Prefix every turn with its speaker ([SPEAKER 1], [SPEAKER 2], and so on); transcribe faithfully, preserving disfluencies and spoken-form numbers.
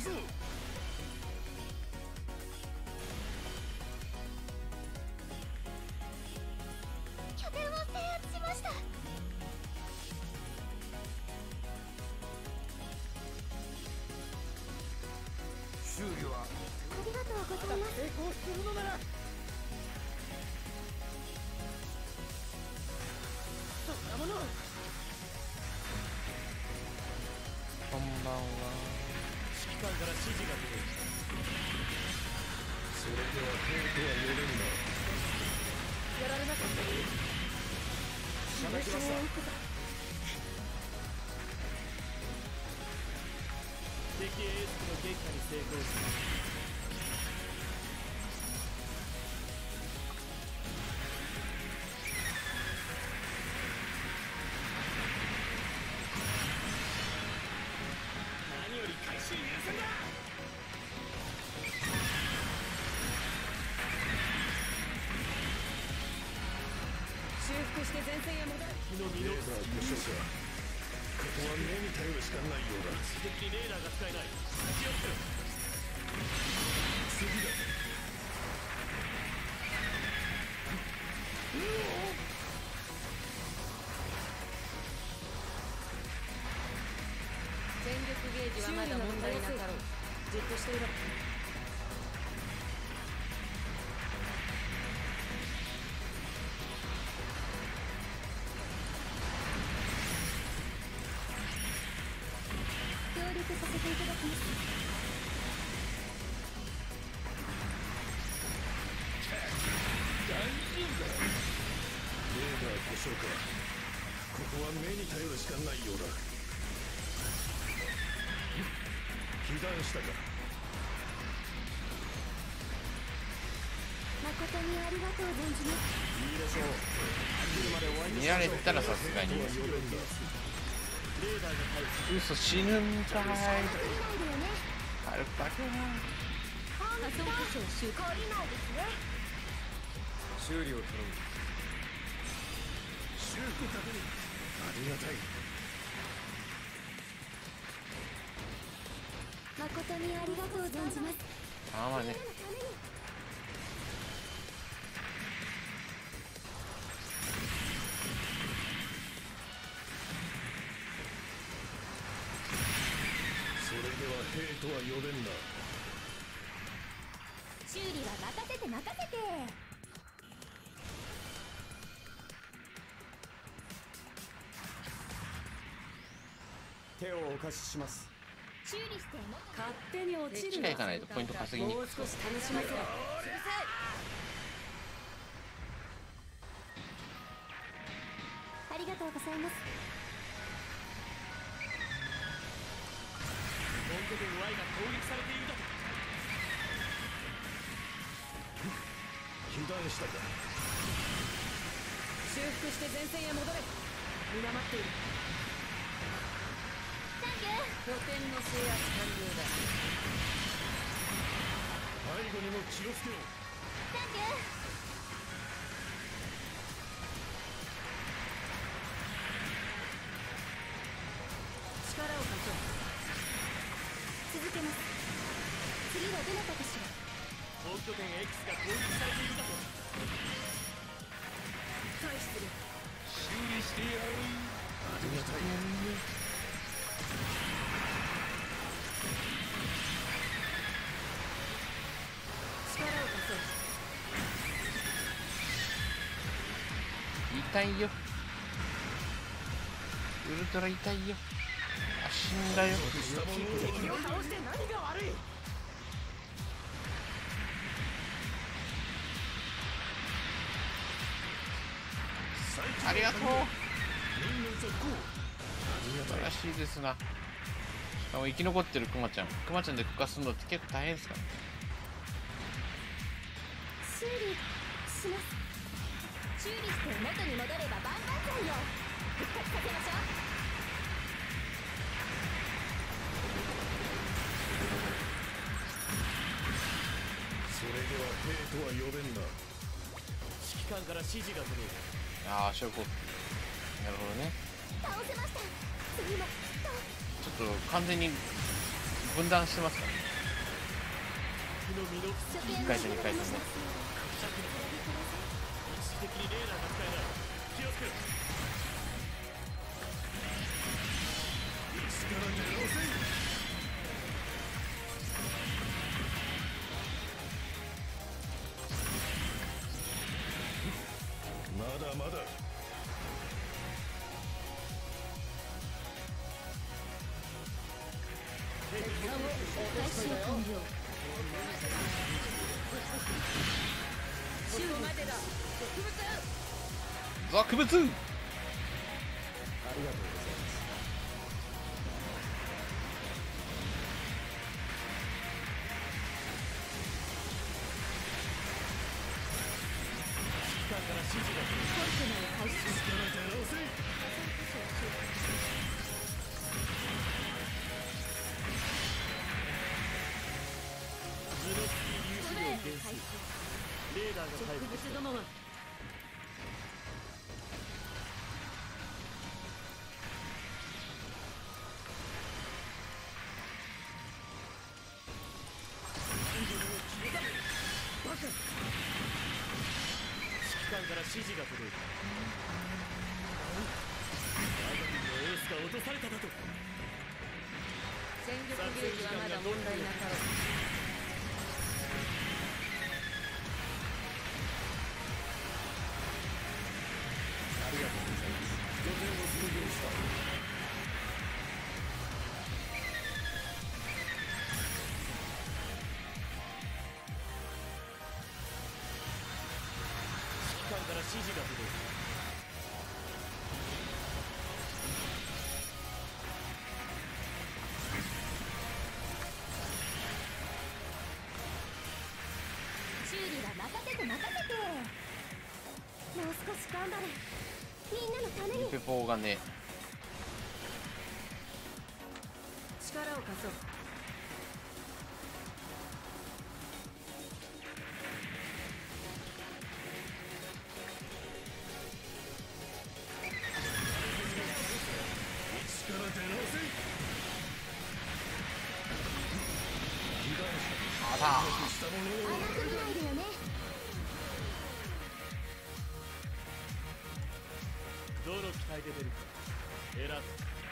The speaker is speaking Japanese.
[SPEAKER 1] 拠点を制圧しました。
[SPEAKER 2] 修理は
[SPEAKER 1] ありがとうございます。
[SPEAKER 2] 成功するのならそんなもの。
[SPEAKER 3] こんばんは。
[SPEAKER 2] 指揮官から指示が出てきた。それでは兵とは呼べんな。やられなかった。しゃべきました。敵エースの撃破に成功した。何より回収優先だ。
[SPEAKER 4] 修復して前線へ戻る。
[SPEAKER 2] 火の実の故障か。ここは目に頼るしかないようだ。一時的にレーダーが使えない。気をつけろ。次だ。
[SPEAKER 4] 全力ゲージはまだ問題なかろう。じっとしていろ。
[SPEAKER 1] 協力させていただきます。
[SPEAKER 2] 大丈夫だ。レーダー故障か。ここは目に頼るしかないようだ。被弾したか。
[SPEAKER 1] 誠にありがとう存じます。
[SPEAKER 2] いいでしょう。飽きるまで終わりに
[SPEAKER 3] 見られたらさすがに。
[SPEAKER 2] レーダーが回復。
[SPEAKER 3] 嘘、死ぬんかい。
[SPEAKER 1] 見ないでよね。
[SPEAKER 3] あるバケな。
[SPEAKER 1] 仮想故障修懲りないですね。
[SPEAKER 2] 修理を頼む。修復確認。ありがたい。
[SPEAKER 1] 誠にありがとう存じます。
[SPEAKER 3] あまあね。
[SPEAKER 2] それでは兵とは呼べんな。
[SPEAKER 1] 修理は任せて任せて。
[SPEAKER 2] 手をお貸しします。
[SPEAKER 1] 修理しても
[SPEAKER 4] 勝手に落ちる
[SPEAKER 3] 近いかないとポイント稼ぎに
[SPEAKER 4] も
[SPEAKER 3] くそう。
[SPEAKER 4] う少し楽しませろ。
[SPEAKER 1] ありがとうございます。
[SPEAKER 2] 本拠点 Y が攻撃されているだと。被弾したか。
[SPEAKER 4] 修復して前線へ戻れ。皆待っている。
[SPEAKER 1] サンキュー。
[SPEAKER 4] 拠点の制圧完了だ。
[SPEAKER 2] 背後にも気をつけろ。
[SPEAKER 1] サンキュー。
[SPEAKER 4] 力を貸そう。
[SPEAKER 1] 続けます。次はどなたかしら。
[SPEAKER 2] 本拠点 X が攻撃されているだと。
[SPEAKER 4] 退避する。
[SPEAKER 2] 修理してやる。ありがたい。
[SPEAKER 4] 力を貸そう。
[SPEAKER 3] 痛いよ。ウルトラ痛いよ。あ、死んだよ。
[SPEAKER 4] 敵を倒して何が悪い。
[SPEAKER 3] ありがとう。
[SPEAKER 2] 任務続行。
[SPEAKER 3] 素晴らしいですな。しかも生き残ってるクマちゃん。クマちゃんで復活するのって結構大変ですからね。
[SPEAKER 1] 修理します。修理して元に戻れば万々歳よ。復活させましょう。
[SPEAKER 2] それでは兵とは呼べんな。指揮官から指示が出る。
[SPEAKER 3] ああ、証拠。なるほどね。
[SPEAKER 1] 倒せました。次もきっと。
[SPEAKER 3] ちょっと完全に分断してますからね。
[SPEAKER 2] の身の
[SPEAKER 1] 初見
[SPEAKER 3] いっかい戦にかい戦ね。
[SPEAKER 2] 一時的にレーダーが使えない。気をつけろ。力狙わせん。まだまだ。
[SPEAKER 1] 回収完了。
[SPEAKER 4] ここまでだ。
[SPEAKER 3] 俗物。
[SPEAKER 2] ありがとうございます。機関から指示が来る。
[SPEAKER 1] コンテナを回収。
[SPEAKER 2] 力狙わせん。ミノフスキー粒子量減数。レーダーが回復した。
[SPEAKER 4] 物どもは
[SPEAKER 2] 指揮官から指示が届いた。我が軍のエースが落とされただと。
[SPEAKER 4] 戦力ゲージはまだ問題なかろう。
[SPEAKER 2] ありがとうございます。拠点を復元した。指揮官から指示が届いた。
[SPEAKER 1] 修理は任せて任せて。もう少し頑張れ。みんなのために。
[SPEAKER 3] ペポがね。
[SPEAKER 4] 力を貸そう。
[SPEAKER 2] 力出直せ。
[SPEAKER 3] あら。
[SPEAKER 2] したものを
[SPEAKER 1] 甘く見ないでよね。
[SPEAKER 2] どの機体で出るか選ぶ。